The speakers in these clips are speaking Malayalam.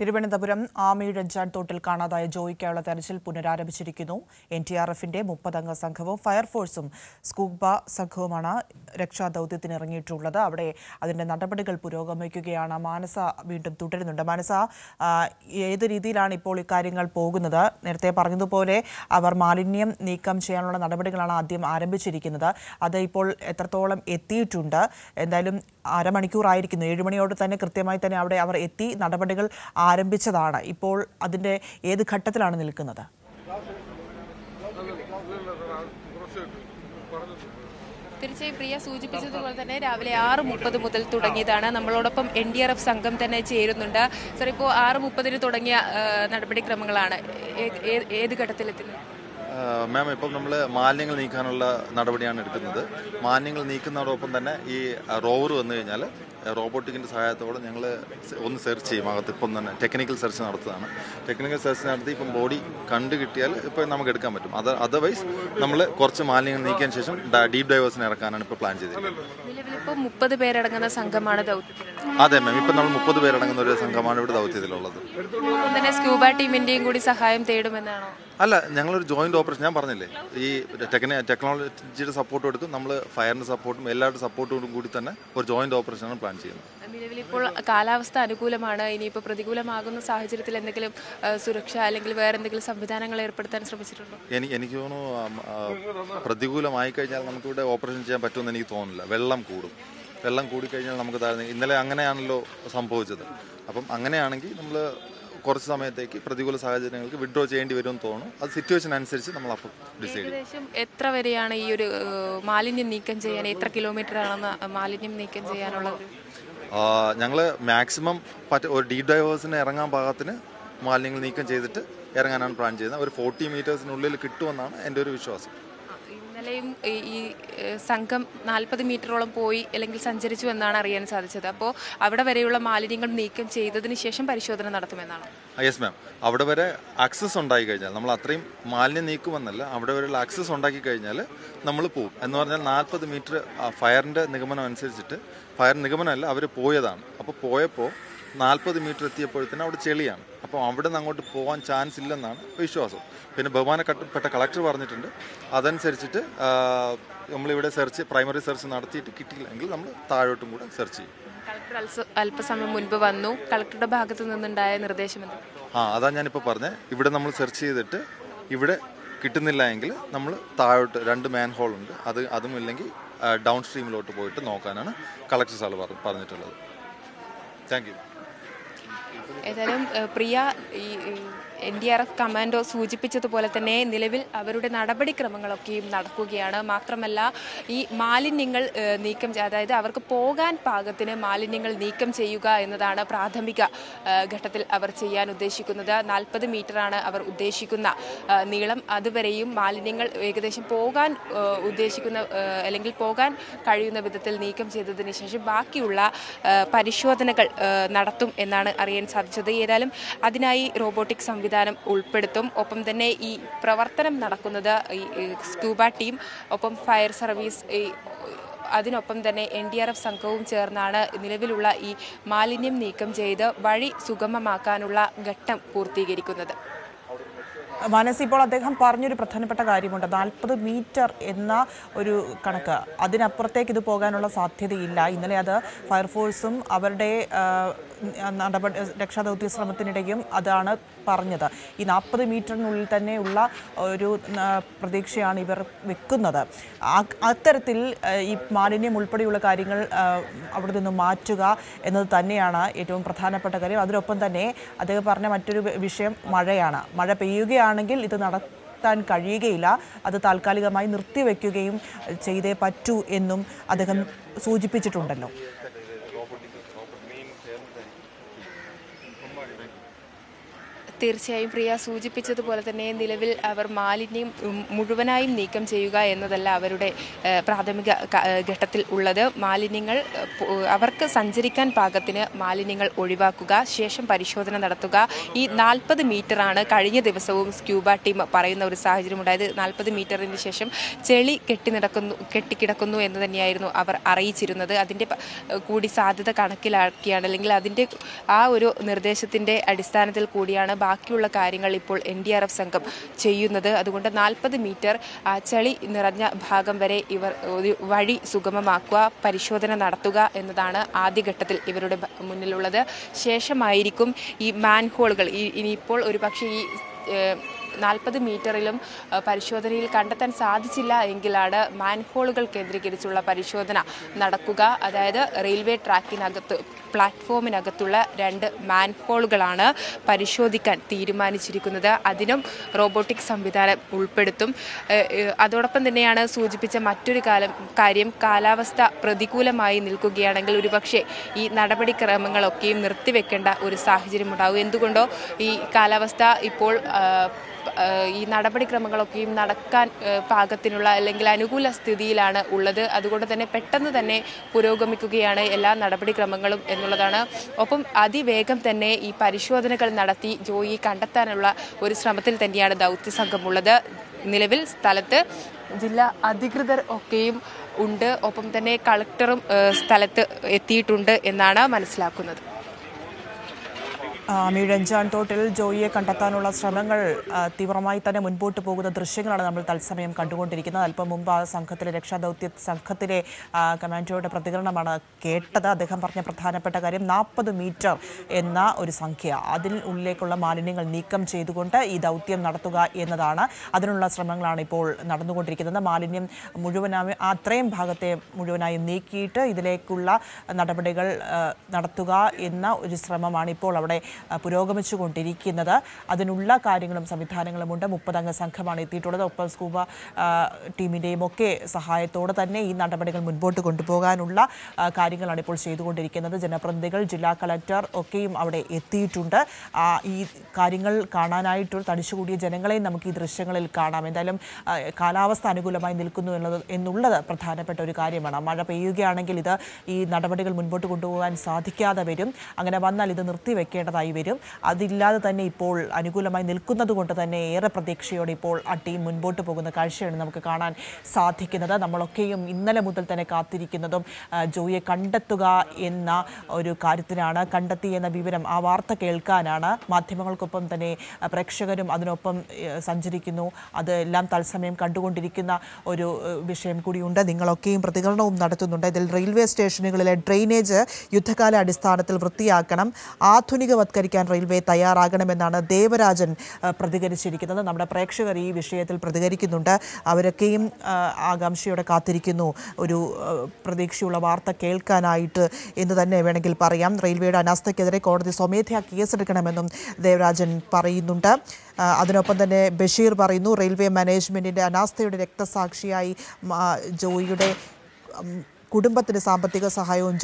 തിരുവനന്തപുരം ആമയുടെ ജാൻതോട്ടിൽ കാണാതായ ജോയിക്കായുള്ള തെരച്ചിൽ പുനരാരംഭിച്ചിരിക്കുന്നു. NTRFന്റെ 30-അംഗ സംഘവും ഫയർഫോഴ്സും സ്കൂബ സംഘവുമാണ് രക്ഷാദൌത്യത്തിന് ഇറങ്ങിയിട്ടുള്ളത്. അവിടെ അതിന്റെ നടപടികൾ പുരോഗമിക്കുകയാണ്. മാനസ വീണ്ടും തുടരുന്നുണ്ട്. മാനസ, ഏത് രീതിയിലാണ് ഇപ്പോൾ ഇക്കാര്യങ്ങൾ പോകുന്നത്? നേരത്തെ പറഞ്ഞതുപോലെ അവർ മാലിന്യം നീക്കം ചെയ്യാനുള്ള നടപടികളാണ് ആദ്യം ആരംഭിച്ചിരിക്കുന്നത്. അത് ഇപ്പോൾ എത്രത്തോളം എത്തിയിട്ടുണ്ട്? എന്തായാലും അരമണിക്കൂറായിരിക്കുന്നു. 7 മണിയോട് തന്നെ കൃത്യമായി തന്നെ അവിടെ അവർ എത്തി നടപടികൾ ആരംഭിച്ചതാണ്. ഇപ്പോൾ അതിന്റെ ഏത് ഘട്ടത്തിലാണ് നിൽക്കുന്നത്? തീർച്ചയായും പ്രിയ സൂചിപ്പിച്ചതുപോലെ തന്നെ രാവിലെ 6:30 മുതൽ തുടങ്ങിയതാണ്. നമ്മളോടൊപ്പം NDRF സംഘം തന്നെ ചേരുന്നുണ്ട്. സർ, ഇപ്പോൾ 6:30 തുടങ്ങിയ നടപടിക്രമങ്ങളാണ് ഏത് ഘട്ടത്തിലെത്തുന്നത്? മാം, ഇപ്പം നമ്മൾ മാലിന്യങ്ങൾ നീക്കാനുള്ള നടപടിയാണ് എടുക്കുന്നത്. മാലിന്യങ്ങൾ നീക്കുന്നതോടൊപ്പം തന്നെ ഈ റോവർ വന്നു കഴിഞ്ഞാൽ റോബോട്ടിക്കിൻ്റെ സഹായത്തോടെ ഞങ്ങൾ ഒന്ന് സെർച്ച് ചെയ്യും. അകത്ത് ഇപ്പം തന്നെ ടെക്നിക്കൽ സെർച്ച് നടത്തുന്നതാണ്. ടെക്നിക്കൽ സെർച്ച് നടത്തി ഇപ്പം ബോഡി കണ്ടു കിട്ടിയാൽ ഇപ്പം നമുക്ക് എടുക്കാൻ പറ്റും. അതർവൈസ് നമ്മൾ കുറച്ച് മാലിന്യങ്ങൾ നീക്കിയതിന് ശേഷം ഡീപ് ഡൈവേഴ്സിനെ ഇറക്കാനാണ് ഇപ്പോൾ പ്ലാൻ ചെയ്തിരിക്കുന്നത്. നിലവിലിപ്പോൾ 30 പേരടങ്ങുന്ന സംഘമാണ് ദൗത്യത്തിൽ. അതെ മാം, ഇപ്പം നമ്മൾ 30 പേരടങ്ങുന്ന ഒരു സംഘമാണ് ഇവിടെ ദൗത്യത്തിലുള്ളത്. തന്നെ സ്കൂബ ടീമിന്റെയും കൂടി സഹായം തേടുമെന്നാണോ? അല്ല, ഞങ്ങളൊരു ജോയിന്റ് ഓപ്പറേഷൻ, ഞാൻ പറഞ്ഞില്ലേ, ഈ ടെക്നോളജിയുടെ സപ്പോർട്ടും എടുക്കും, നമ്മൾ ഫയറിന്റെ സപ്പോർട്ടും എല്ലാവരുടെ സപ്പോർട്ടോടും കൂടി തന്നെ ഒരു ജോയിന്റ് ഓപ്പറേഷനാണ് പ്ലാൻ ചെയ്യുന്നത്. നിലവിലിപ്പോൾ കാലാവസ്ഥ അനുകൂലമാണ്. ഇനിയിപ്പോൾ പ്രതികൂലമാകുന്ന സാഹചര്യത്തിൽ എന്തെങ്കിലും സുരക്ഷ അല്ലെങ്കിൽ വേറെ എന്തെങ്കിലും സംവിധാനങ്ങൾ ഏർപ്പെടുത്താൻ ശ്രമിച്ചിട്ടുണ്ടോ? എനിക്ക് തോന്നുന്നു പ്രതികൂലമായി കഴിഞ്ഞാൽ നമുക്കിവിടെ ഓപ്പറേഷൻ ചെയ്യാൻ പറ്റുമെന്ന് എനിക്ക് തോന്നുന്നില്ല. വെള്ളം കൂടിക്കഴിഞ്ഞാൽ നമുക്ക് താഴ്ന്ന, ഇന്നലെ അങ്ങനെയാണല്ലോ സംഭവിച്ചത്. അപ്പം അങ്ങനെയാണെങ്കിൽ നമ്മൾ കുറച്ച് സമയത്തേക്ക് പ്രതികൂല സാഹചര്യങ്ങൾക്ക് വിഡ്രോ ചെയ്യേണ്ടി വരുമെന്ന് തോന്നുന്നു. അത് സിറ്റുവേഷൻ അനുസരിച്ച് നമ്മൾ അപ്പം ഡിസൈഡ് ചെയ്യും. ഏകദേശം എത്ര വരെയാണ് ഈ ഒരു മാലിന്യം നീക്കം ചെയ്യാൻ, എത്ര കിലോമീറ്റർ ആണെന്ന് മാലിന്യം നീക്കം ചെയ്യാനുള്ളത്? ഞങ്ങൾ മാക്സിമം ഒരു ഡീപ് ഡൈവേഴ്സിന് ഇറങ്ങാൻ പാകത്തിന് മാലിന്യങ്ങൾ നീക്കം ചെയ്തിട്ട് ഇറങ്ങാനാണ് പ്ലാൻ ചെയ്യുന്നത്. ഒരു 40 മീറ്റേഴ്സിനുള്ളിൽ കിട്ടുമെന്നാണ് എൻ്റെ ഒരു വിശ്വാസം. ഇന്നലെയും ഈ സംഘം 40 മീറ്ററോളം പോയി അല്ലെങ്കിൽ സഞ്ചരിച്ചു എന്നാണ് അറിയാൻ സാധിച്ചത്. അപ്പോൾ അവിടെ വരെയുള്ള മാലിന്യങ്ങൾ നീക്കം ചെയ്തതിന് ശേഷം പരിശോധന നടത്തുമെന്നാണ്. യെസ് മാം, അവിടെ വരെ ആക്സസ് ഉണ്ടായി കഴിഞ്ഞാൽ, നമ്മൾ അത്രയും മാലിന്യം നീക്കുമെന്നല്ല, അവിടെ വരെയുള്ള ആക്സസ് ഉണ്ടാക്കി കഴിഞ്ഞാൽ നമ്മൾ പോകും. എന്ന് പറഞ്ഞാൽ 40 മീറ്റർ ഫയറിൻ്റെ നിഗമനം അനുസരിച്ചിട്ട്, ഫയർ നിഗമനമല്ല, അവർ പോയതാണ്. അപ്പോൾ പോയപ്പോൾ 40 മീറ്റർ എത്തിയപ്പോഴത്തേനും അവിടെ ചെളിയാണ്. അപ്പോൾ അവിടെ നിന്ന് അങ്ങോട്ട് പോകാൻ ചാൻസ് ഇല്ലെന്നാണ് വിശ്വാസം. പിന്നെ ബഹുമാനപ്പെട്ട കളക്ടർ പറഞ്ഞിട്ടുണ്ട്, അതനുസരിച്ചിട്ട് നമ്മളിവിടെ പ്രൈമറി സെർച്ച് നടത്തിയിട്ട് കിട്ടിയില്ലെങ്കിൽ നമ്മൾ താഴോട്ടും കൂടെ സെർച്ച് ചെയ്യും. കളക്ടർ അല്പസമയം മുൻപ് വന്നു. കളക്ടറുടെ ഭാഗത്തു നിന്നുണ്ടായ നിർദ്ദേശം എന്താ? അതാ ഞാനിപ്പോൾ പറഞ്ഞത്. ഇവിടെ നമ്മൾ സെർച്ച് ചെയ്തിട്ട് ഇവിടെ കിട്ടുന്നില്ല എങ്കിൽ നമ്മൾ താഴോട്ട് 2 മാൻ ഹോൾ ഉണ്ട്, അതും ഇല്ലെങ്കിൽ ഡൗൺ സ്ട്രീമിലോട്ട് പോയിട്ട് നോക്കാനാണ് കളക്ടർ സാർ പറഞ്ഞിട്ടുള്ളത്. Thank you. ഏതായാലും പ്രിയ, ഈ NDRF കമാൻഡോ സൂചിപ്പിച്ചതുപോലെ തന്നെ നിലവിൽ അവരുടെ നടപടിക്രമങ്ങളൊക്കെയും നടക്കുകയാണ്. മാത്രമല്ല, ഈ മാലിന്യങ്ങൾ നീക്കം അതായത് അവർക്ക് പോകാൻ പാകത്തിന് മാലിന്യങ്ങൾ നീക്കം ചെയ്യുക എന്നതാണ് പ്രാഥമിക ഘട്ടത്തിൽ അവർ ചെയ്യാൻ ഉദ്ദേശിക്കുന്നത്. 40 മീറ്ററാണ് അവർ ഉദ്ദേശിക്കുന്ന നീളം. അതുവരെയും മാലിന്യങ്ങൾ ഏകദേശം പോകാൻ ഉദ്ദേശിക്കുന്ന അല്ലെങ്കിൽ പോകാൻ കഴിയുന്ന വിധത്തിൽ നീക്കം ചെയ്തതിന് ശേഷം ബാക്കിയുള്ള പരിശോധനകൾ നടത്തും എന്നാണ് അറിയാൻ സാധിച്ചത്. ഏതായാലും അതിനായി റോബോട്ടിക് സംവിധാനം ഉൾപ്പെടുത്തും. ഒപ്പം തന്നെ ഈ പ്രവർത്തനം നടക്കുന്നത് ഈ സ്കൂബ ടീം, ഒപ്പം ഫയർ സർവീസ്, അതിനൊപ്പം തന്നെ NDRF സംഘവും ചേർന്നാണ് നിലവിലുള്ള ഈ മാലിന്യം നീക്കം ചെയ്ത് വഴി സുഗമമാക്കാനുള്ള ഘട്ടം പൂർത്തീകരിക്കുന്നത്. മാനസ്, ഇപ്പോൾ അദ്ദേഹം പറഞ്ഞൊരു പ്രധാനപ്പെട്ട കാര്യമുണ്ട്. 40 മീറ്റർ എന്ന ഒരു കണക്ക്, അതിനപ്പുറത്തേക്ക് ഇത് പോകാനുള്ള സാധ്യതയില്ല. ഇന്നലെ അത് ഫയർഫോഴ്സും അവരുടെ രക്ഷാദൗത്യ ശ്രമത്തിനിടയും അതാണ് പറഞ്ഞത്. ഈ 40 മീറ്ററിനുള്ളിൽ തന്നെ ഉള്ള ഒരു പ്രതീക്ഷയാണ് ഇവർ വെക്കുന്നത്. അത്തരത്തിൽ ഈ മാലിന്യം ഉൾപ്പെടെയുള്ള കാര്യങ്ങൾ അവിടെ നിന്ന് മാറ്റുക എന്നത് തന്നെയാണ് ഏറ്റവും പ്രധാനപ്പെട്ട കാര്യം. അതിനൊപ്പം തന്നെ അദ്ദേഹം പറഞ്ഞ മറ്റൊരു വിഷയം മഴയാണ്. മഴ പെയ്യുകയാണെങ്കിൽ ഇത് നടത്താൻ കഴിയുകയില്ല, അത് താൽക്കാലികമായി നിർത്തിവെക്കുകയും ചെയ്തേ പറ്റൂ എന്നും അദ്ദേഹം സൂചിപ്പിച്ചിട്ടുണ്ടല്ലോ. തീർച്ചയായും പ്രിയ സൂചിപ്പിച്ചതുപോലെ തന്നെ നിലവിൽ അവർ മാലിന്യം മുഴുവനായും നീക്കം ചെയ്യുക എന്നതല്ല അവരുടെ പ്രാഥമിക ഘട്ടത്തിൽ ഉള്ളത്. മാലിന്യങ്ങൾ അവർക്ക് സഞ്ചരിക്കാൻ പാകത്തിന് മാലിന്യങ്ങൾ ഒഴിവാക്കുക, ശേഷം പരിശോധന നടത്തുക. ഈ 40 മീറ്ററാണ് കഴിഞ്ഞ ദിവസവും സ്ക്യൂബ ടീം പറയുന്ന ഒരു സാഹചര്യം ഉണ്ടായത്. 40 മീറ്ററിന് ശേഷം ചെളി കെട്ടിക്കിടക്കുന്നു എന്ന് തന്നെയായിരുന്നു അവർ അറിയിച്ചിരുന്നത്. അതിൻ്റെ കൂടി സാധ്യത കണക്കിലാക്കിയാണ്, അല്ലെങ്കിൽ അതിൻ്റെ ആ ഒരു നിർദ്ദേശത്തിൻ്റെ അടിസ്ഥാനത്തിൽ കൂടിയാണ് ബാക്കിയുള്ള കാര്യങ്ങൾ ഇപ്പോൾ NDRF സംഘം ചെയ്യുന്നത്. അതുകൊണ്ട് 40 മീറ്റർ ചെളി നിറഞ്ഞ ഭാഗം വരെ ഇവർ ഒരു വഴി സുഗമമാക്കുക, പരിശോധന നടത്തുക എന്നതാണ് ആദ്യഘട്ടത്തിൽ ഇവരുടെ മുന്നിലുള്ളത്. ശേഷമായിരിക്കും ഈ മാൻഹോളുകൾ ഇനിയിപ്പോൾ ഒരുപക്ഷെ ഈ 40 മീറ്ററിലും പരിശോധനയിൽ കണ്ടെത്താൻ സാധിച്ചില്ല എങ്കിലാണ് മാൻഹോളുകൾ കേന്ദ്രീകരിച്ചുള്ള പരിശോധന നടക്കുക. അതായത് റെയിൽവേ ട്രാക്കിനകത്ത് പ്ലാറ്റ്ഫോമിനകത്തുള്ള 2 മാൻഹോളുകളാണ് പരിശോധിക്കാൻ തീരുമാനിച്ചിരിക്കുന്നത്. അതിനും റോബോട്ടിക് സംവിധാനം ഉൾപ്പെടുത്തും. അതോടൊപ്പം തന്നെയാണ് സൂചിപ്പിച്ച മറ്റൊരു കാര്യം, കാലാവസ്ഥ പ്രതികൂലമായി നിൽക്കുകയാണെങ്കിൽ ഒരുപക്ഷെ ഈ നടപടിക്രമങ്ങളൊക്കെയും നിർത്തിവെക്കേണ്ട ഒരു സാഹചര്യം ഉണ്ടാകും. എന്തുകൊണ്ടോ ഈ കാലാവസ്ഥ ഇപ്പോൾ ഈ നടപടിക്രമങ്ങളൊക്കെയും നടക്കാൻ പാകത്തിനുള്ള അല്ലെങ്കിൽ അനുകൂല സ്ഥിതിയിലാണ് ഉള്ളത്. അതുകൊണ്ട് തന്നെ പെട്ടെന്ന് തന്നെ പുരോഗമിക്കുകയാണ് എല്ലാ നടപടിക്രമങ്ങളും എന്നുള്ളതാണ്. ഒപ്പം അതിവേഗം തന്നെ ഈ പരിശോധനകൾ നടത്തി ജോയി കണ്ടെത്താനുള്ള ഒരു ശ്രമത്തിൽ തന്നെയാണ് ദൗത്യസംഘമുള്ളത്. നിലവിൽ സ്ഥലത്ത് ജില്ലാ അധികൃതർ ഒക്കെയും ഉണ്ട്. ഒപ്പം തന്നെ കളക്ടറും സ്ഥലത്ത് എത്തിയിട്ടുണ്ട് എന്നാണ് മനസ്സിലാക്കുന്നത്. രഞ്ജാൻ തോട്ടിൽ ജോയിയെ കണ്ടെത്താനുള്ള ശ്രമങ്ങൾ തീവ്രമായി തന്നെ മുൻപോട്ട് പോകുന്ന ദൃശ്യങ്ങളാണ് നമ്മൾ തത്സമയം കണ്ടുകൊണ്ടിരിക്കുന്നത്. അല്പം മുമ്പ് ആ സംഘത്തിലെ രക്ഷാദൗത്യ സംഘത്തിലെ കമാൻഡോയുടെ പ്രതികരണമാണ് കേട്ടത്. അദ്ദേഹം പറഞ്ഞ പ്രധാനപ്പെട്ട കാര്യം 40 മീറ്റർ എന്ന ഒരു സംഖ്യ, അതിൽ ഉള്ളിലേക്കുള്ള മാലിന്യങ്ങൾ നീക്കം ചെയ്തുകൊണ്ട് ഈ ദൗത്യം നടത്തുക എന്നതാണ്. അതിനുള്ള ശ്രമങ്ങളാണ് ഇപ്പോൾ നടന്നുകൊണ്ടിരിക്കുന്നത്. മാലിന്യം മുഴുവനായും അത്രയും ഭാഗത്തെ മുഴുവനായും നീക്കിയിട്ട് ഇതിലേക്കുള്ള നടപടികൾ നടത്തുക എന്ന ഒരു ശ്രമമാണ് ഇപ്പോൾ അവിടെ പുരോഗമിച്ചുകൊണ്ടിരിക്കുന്നത്. അതിനുള്ള കാര്യങ്ങളും സംവിധാനങ്ങളും ഉണ്ട്. 30 അംഗ സംഘമാണ് എത്തിയിട്ടുള്ളത്. ഒപ്പം സ്കൂബ ടീമിൻ്റെയും ഒക്കെ സഹായത്തോടെ തന്നെ ഈ നടപടികൾ മുൻപോട്ട് കൊണ്ടുപോകാനുള്ള കാര്യങ്ങളാണ് ഇപ്പോൾ ചെയ്തുകൊണ്ടിരിക്കുന്നത്. ജനപ്രതിനിധികൾ, ജില്ലാ കളക്ടർ ഒക്കെയും അവിടെ എത്തിയിട്ടുണ്ട്. ഈ കാര്യങ്ങൾ കാണാനായിട്ട് തടിച്ചുകൂടിയ ജനങ്ങളെയും നമുക്ക് ഈ ദൃശ്യങ്ങളിൽ കാണാം. എന്തായാലും കാലാവസ്ഥ അനുകൂലമായി നിൽക്കുന്നു എന്നുള്ളത് പ്രധാനപ്പെട്ട ഒരു കാര്യമാണ്. മഴ പെയ്യുകയാണെങ്കിൽ ഈ നടപടികൾ മുൻപോട്ട് കൊണ്ടുപോകാൻ സാധിക്കാതെ വരും. അങ്ങനെ വന്നാൽ ഇത് നിർത്തിവെക്കേണ്ടതായി വരും. അതില്ലാതെ തന്നെ ഇപ്പോൾ അനുകൂലമായി നിൽക്കുന്നത് കൊണ്ട് തന്നെ ഏറെ പ്രതീക്ഷയോടെ ഇപ്പോൾ ആ ടീം മുൻപോട്ട് പോകുന്ന കാഴ്ചയാണ് നമുക്ക് കാണാൻ സാധിക്കുന്നത്. നമ്മളൊക്കെയും ഇന്നലെ മുതൽ തന്നെ കാത്തിരിക്കുന്നതും ജോയിയെ കണ്ടെത്തുക എന്ന ഒരു കാര്യത്തിനാണ്. കണ്ടെത്തി എന്ന വിവരം, ആ വാർത്ത കേൾക്കാനാണ്. മാധ്യമങ്ങൾക്കൊപ്പം തന്നെ പ്രേക്ഷകരും അതിനൊപ്പം സഞ്ചരിക്കുന്നു. അതെല്ലാം തത്സമയം കണ്ടുകൊണ്ടിരിക്കുന്ന ഒരു വിഷയം കൂടിയുണ്ട്. നിങ്ങളൊക്കെയും പ്രതികരണവും നടത്തുന്നുണ്ട്. ഇതിൽ റെയിൽവേ സ്റ്റേഷനുകളിലെ ഡ്രെയിനേജ് യുദ്ധകാല അടിസ്ഥാനത്തിൽ വൃത്തിയാക്കണം, ആധുനികവത്കരിക്കാൻ റെയിൽവേ തയ്യാറാകണമെന്നാണ് ദേവരാജൻ പ്രതികരിച്ചിരിക്കുന്നത്. നമ്മുടെ പ്രേക്ഷകർ ഈ വിഷയത്തിൽ പ്രതികരിക്കുന്നുണ്ട്. അവരൊക്കെയും ആകാംക്ഷയോടെ കാത്തിരിക്കുന്നു ഒരു പ്രതീക്ഷയുള്ള വാർത്ത കേൾക്കാനായിട്ട് എന്ന് തന്നെ വേണമെങ്കിൽ പറയാം. റെയിൽവേയുടെ അനാസ്ഥയ്ക്കെതിരെ കോടതി സ്വമേധയാ കേസെടുക്കണമെന്നും ദേവരാജൻ പറയുന്നുണ്ട്. അതിനൊപ്പം തന്നെ ബഷീർ പറയുന്നു, റെയിൽവേ മാനേജ്മെൻറ്റിൻ്റെ അനാസ്ഥയുടെ രക്തസാക്ഷിയായി ജോയിയുടെ കുടുംബത്തിന് സാമ്പത്തിക സഹായവും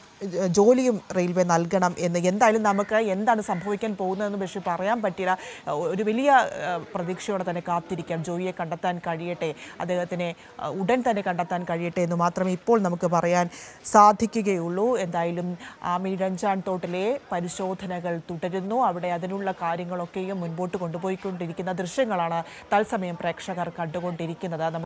ജോലിയും റെയിൽവേ നൽകണം എന്ന്. എന്തായാലും നമുക്ക് എന്താണ് സംഭവിക്കാൻ പോകുന്നതെന്ന് പക്ഷേ പറയാൻ പറ്റില്ല. ഒരു വലിയ പ്രതീക്ഷയോടെ തന്നെ കാത്തിരിക്കാം. ജോയിയെ കണ്ടെത്താൻ കഴിയട്ടെ, അദ്ദേഹത്തിനെ ഉടൻ തന്നെ കണ്ടെത്താൻ കഴിയട്ടെ എന്ന് മാത്രമേ ഇപ്പോൾ നമുക്ക് പറയാൻ സാധിക്കുകയുള്ളൂ. എന്തായാലും രഞ്ജാൻ തോട്ടിലെ പരിശോധനകൾ തുടരുന്നു. അവിടെ അതിനുള്ള കാര്യങ്ങളൊക്കെയും മുൻപോട്ട് കൊണ്ടുപോയിക്കൊണ്ടിരിക്കുന്ന ദൃശ്യങ്ങളാണ് തത്സമയം പ്രേക്ഷകർ കണ്ടുകൊണ്ടിരിക്കുന്നത്.